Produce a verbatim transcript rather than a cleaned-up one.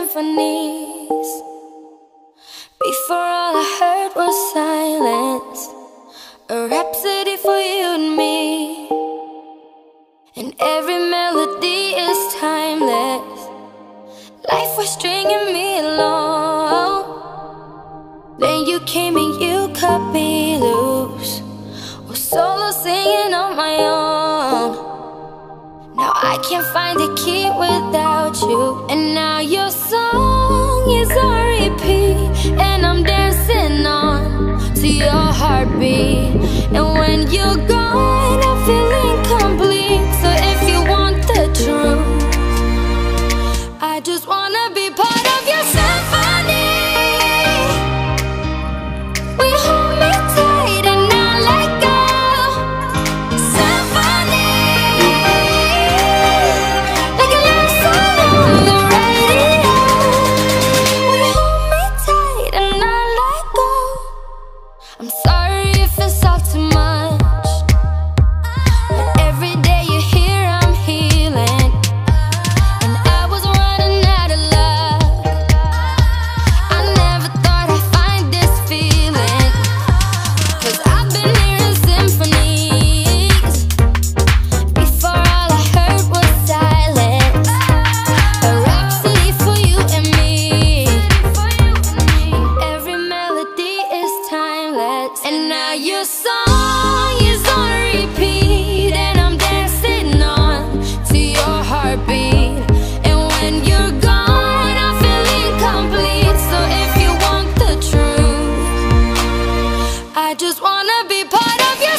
symphonies. Before all I heard was silence, a rhapsody for you and me. And every melody is timeless. Life was stringing me along. Then you came and you cut me loose, was solo singing on my own. Now I can't find a key without you. And now your song is on repeat, and I'm dancing on to your heartbeat. And when you're gone, I feel incomplete. So if you want the truth, I just wanna be part of your symphony. We hold me tight and not let go. Symphony, like a love song on the radio. We hold me tight and not let go. I'm sorry if it's all too much, but every day you're here I'm healing. And I was running out of luck. I never thought I'd find this feeling, 'cause I've been hearing symphonies. Before all I heard was silence, a rhapsody for you and me. And every melody is timeless. And now your song is on repeat, and I'm dancing on to your heartbeat. And when you're gone, I feel incomplete. So if you want the truth, I just wanna be part of your